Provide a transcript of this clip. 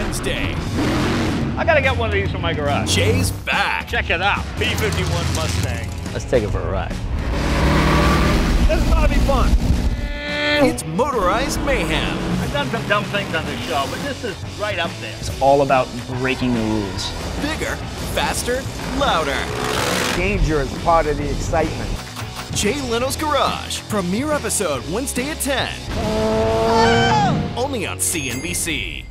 Wednesday. I gotta get one of these for my garage. Jay's back. Check it out. P-51 Mustang. Let's take it for a ride. This is gonna be fun. It's motorized mayhem. I've done some dumb things on this show, but this is right up there. It's all about breaking the rules. Bigger, faster, louder. Danger is part of the excitement. Jay Leno's Garage. Premiere episode Wednesday at 10. Only on CNBC.